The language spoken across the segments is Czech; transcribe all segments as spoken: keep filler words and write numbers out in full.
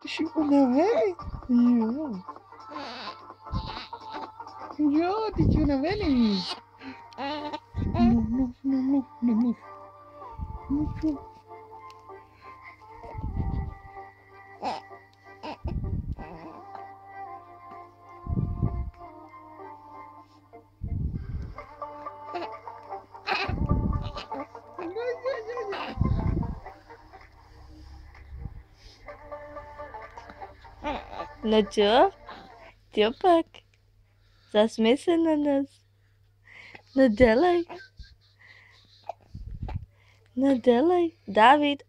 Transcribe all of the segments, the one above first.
Ty jsi unavený? Jo. Jo, ty jsi unavený. No, no, no, no, no, no. No, čo? No čo? Čo pak? Zasměj se na nás. No delej. No delej. David.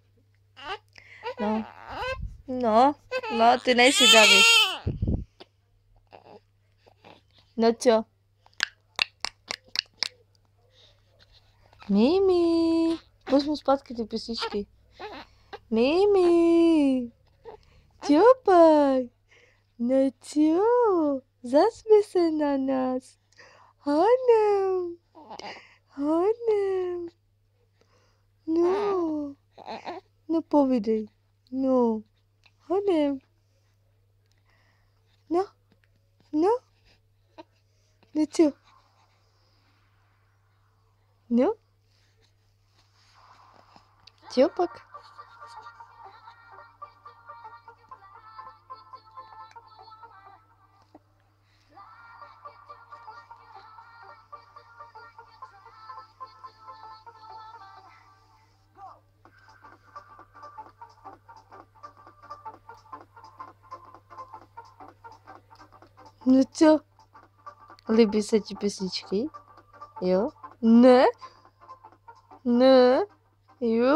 No. No. No, ty nejsi David. No čo? Mimi. Pust mu zpátky ty písničky. Mimi. Čo pak? No čo? Zasměj se na nás. Hanem. Hanem. No. No povídej. No. Hanem. No. No. No čo? No? Čo pak? No co? Líbí se ti písničky? Jo? Ne? Ne? Jo.